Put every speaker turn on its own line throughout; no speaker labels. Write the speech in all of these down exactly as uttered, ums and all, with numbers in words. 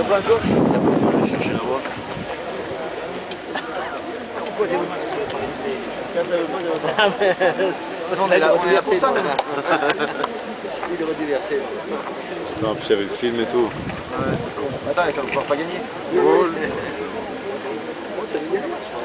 pas à gauche.
On va chercher la voie.
Pourquoi des routes sur le parc?
Ah mais...
On est là, on est là pour ça, nous. Il aurait dû verser.
Attends, puis il y avait le film et tout.
Ouais, c'est con. Attends, ça va pouvoir pas gagner.
Oh,
Ça se gagne.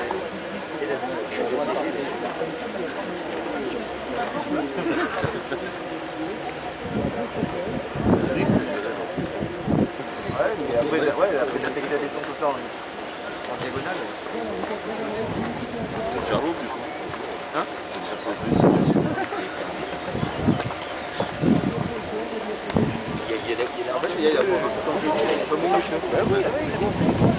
Ouais, mais après, ouais, après d'attaquer la descente comme ça en, en diagonale.
tu vas faire l'eau du coup.
Hein?
Tu vas te faire sans plus, c'est dessus.
En fait, il y a la bombe. Il est pas bon, le chef. Ouais, ouais, il est bon.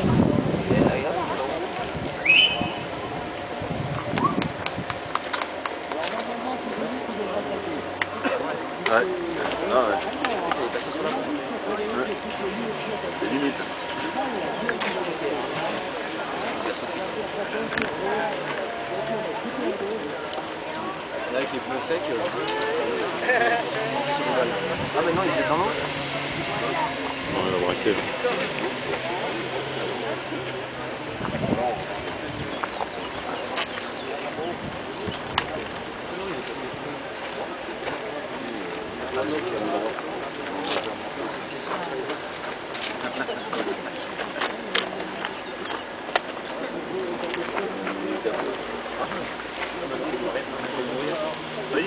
Ouais. Ah ouais.
Il est passé sur la bombe.
Ouais. C'est limite.
Là, avec les pneus secs. Euh... Ah, mais non, il est dans l'eau.
Non, il a braqué là.
Ah non, c'est bon.
Oui.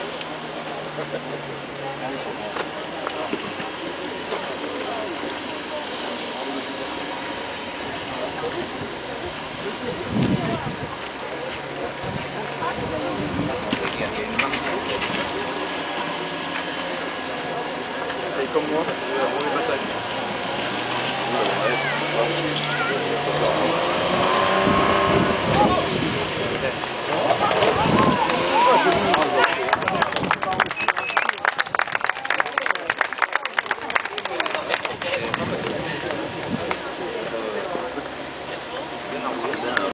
C'est comme moi, on est passage.
Ouais, ouais.